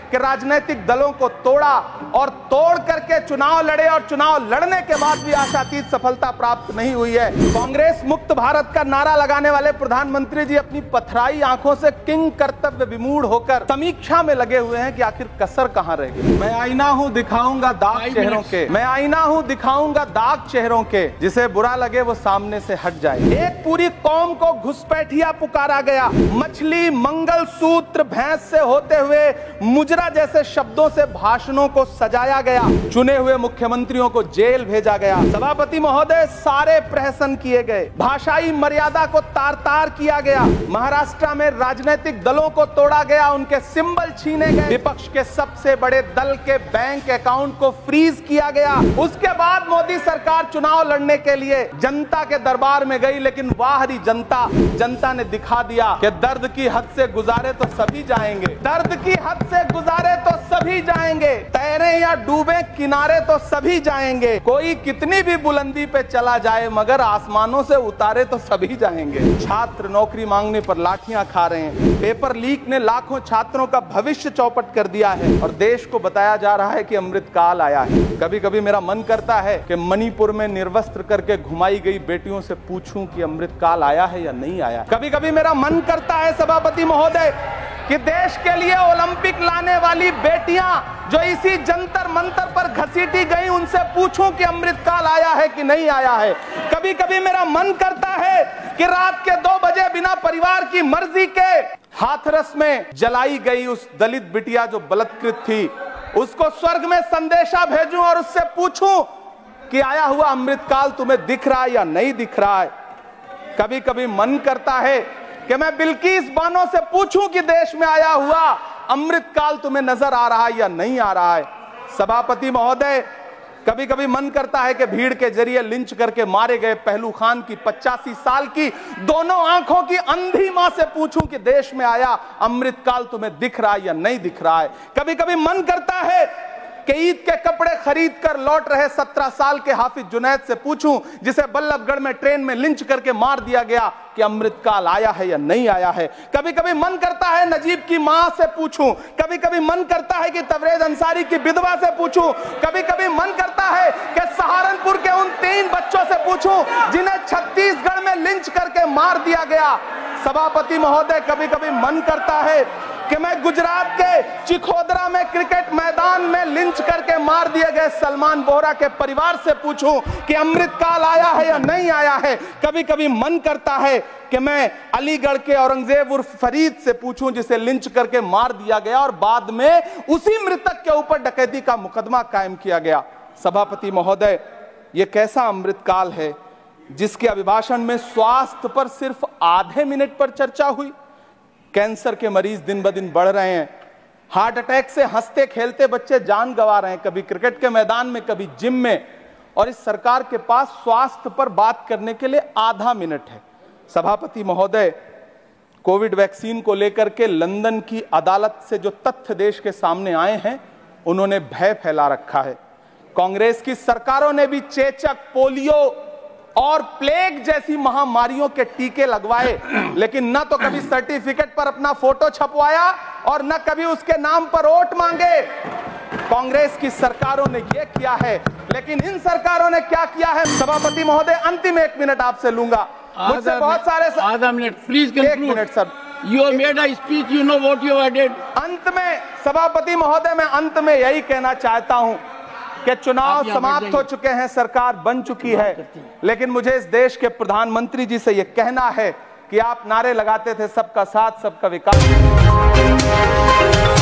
कि राजनीतिक दलों को तोड़ा और तोड़ करके चुनाव लड़े और चुनाव लड़ने के बाद भी आशातीत सफलता प्राप्त नहीं हुई है। कांग्रेस मुक्त भारत का नारा लगाने वाले प्रधानमंत्री जी अपनी पथराई आंखों से किंग कर्तव्य विमूढ़ होकर समीक्षा में लगे हुए हैं कि आखिर कसर कहां रह गई। मैं आईना हूं दिखाऊंगा दाग चेहरों के, मैं आईना हूं दिखाऊंगा दाग चेहरों के, जिसे बुरा लगे वो सामने से हट जाए। एक पूरी कौम को घुसपैठिया पुकारा गया, मछली मंगल सूत्र भैंस से होते हुए मुजरा जैसे शब्दों से भाषणों को सजाया गया, चुने हुए मुख्यमंत्रियों को जेल भेजा गया। सभापति महोदय, सारे प्रहसन किए गए, भाषाई मर्यादा को तार तार किया गया, महाराष्ट्र में राजनीतिक दलों को तोड़ा गया, उनके सिंबल छीने गए, विपक्ष के सबसे बड़े दल के बैंक अकाउंट को फ्रीज किया गया। उसके बाद मोदी सरकार चुनाव लड़ने के लिए जनता के दरबार में गई, लेकिन वाहरी जनता ने दिखा दिया कि दर्द की हद से गुजारे तो सभी जाएंगे, दर्द की हद से गुजारे तो सभी जाएंगे, तैरे या डूबे किनारे तो सभी जाएंगे, कोई कितनी भी बुलंदी पे चला जाए मगर आसमानों से उतारे तो सभी जाएंगे। छात्र नौकरी मांगने पर लाठियां खा रहे हैं, पेपर लीक ने लाखों छात्रों का भविष्य चौपट कर दिया है और देश को बताया जा रहा है कि अमृतकाल आया है। कभी कभी मेरा मन करता है कि मणिपुर में निर्वस्त्र करके घुमाई गई बेटियों से पूछूं कि अमृतकाल आया है या नहीं आया। कभी कभी मेरा मन करता है सभापति महोदय कि देश के लिए ओलंपिक लाने वाली बेटियां जो इसी जंतर मंतर पर घसीटी गई, उनसे पूछूं कि अमृतकाल आया है कि नहीं आया है। कभी कभी मेरा मन करता है कि रात के 2 बजे बिना परिवार की मर्जी के हाथरस में जलाई गई उस दलित बिटिया जो बलात्कृत थी, उसको स्वर्ग में संदेशा भेजूं और उससे पूछूं कि आया हुआ अमृतकाल तुम्हें दिख रहा है या नहीं दिख रहा है। कभी कभी मन करता है कि मैं बिल्किस बानो से पूछूं कि देश में आया हुआ अमृतकाल तुम्हें नजर आ रहा है या नहीं आ रहा है। सभापति महोदय, कभी कभी मन करता है कि भीड़ के जरिए लिंच करके मारे गए पहलू खान की 85 साल की दोनों आंखों की अंधी मां से पूछूं कि देश में आया अमृतकाल तुम्हें दिख रहा है या नहीं दिख रहा है। कभी कभी मन करता है कि ईद के कपड़े खरीद कर लौट रहे 17 साल के हाफिज जुनैद से पूछूं, जिसे बल्लभगढ़ में ट्रेन में लिंच करके मार दिया गया, कि अमृतकाल आया है या नहीं आया है। कभी कभी मन करता है नजीब की मां से पूछूं, कभी कभी मन करता है कि तबरेज अंसारी की विधवा से पूछूं, कभी कभी मन करता है कि सहारनपुर के उन 3 बच्चों से पूछूं जिन्हें छत्तीसगढ़ में लिंच करके मार दिया गया। सभापति महोदय, कभी कभी मन करता है कि मैं गुजरात के चिखोदरा में क्रिकेट मैदान में लिंच करके मार दिए गए सलमान बोहरा के परिवार से पूछूं कि अमृतकाल आया है या नहीं आया है। कभी कभी मन करता है कि मैं अलीगढ़ के औरंगजेब उर्फ फरीद से पूछूं, जिसे लिंच करके मार दिया गया और बाद में उसी मृतक के ऊपर डकैती का मुकदमा कायम किया गया। सभापति महोदय, यह कैसा अमृतकाल है जिसके अभिभाषण में स्वास्थ्य पर सिर्फ आधे मिनट पर चर्चा हुई। कैंसर के मरीज दिन ब दिन बढ़ रहे हैं, हार्ट अटैक से हंसते खेलते बच्चे जान गंवा रहे हैं, कभी क्रिकेट के मैदान में कभी जिम में, और इस सरकार के पास स्वास्थ्य पर बात करने के लिए आधा मिनट है। सभापति महोदय, कोविड वैक्सीन को लेकर के लंदन की अदालत से जो तथ्य देश के सामने आए हैं, उन्होंने भय फैला रखा है। कांग्रेस की सरकारों ने भी चेचक, पोलियो और प्लेग जैसी महामारियों के टीके लगवाए, लेकिन न तो कभी सर्टिफिकेट पर अपना फोटो छपवाया और न कभी उसके नाम पर वोट मांगे। कांग्रेस की सरकारों ने यह किया है, लेकिन इन सरकारों ने क्या किया है? सभापति महोदय, अंतिम 1 मिनट आपसे लूंगा, मुझसे बहुत सारे। आधा minute please, 1 minute sir. You have made a speech, you know what you have did. अंत में सभापति महोदय, मैं अंत में यही कहना चाहता हूं कि चुनाव समाप्त हो चुके हैं, सरकार बन चुकी है, लेकिन मुझे इस देश के प्रधानमंत्री जी से यह कहना है कि आप नारे लगाते थे सबका साथ सबका विकास।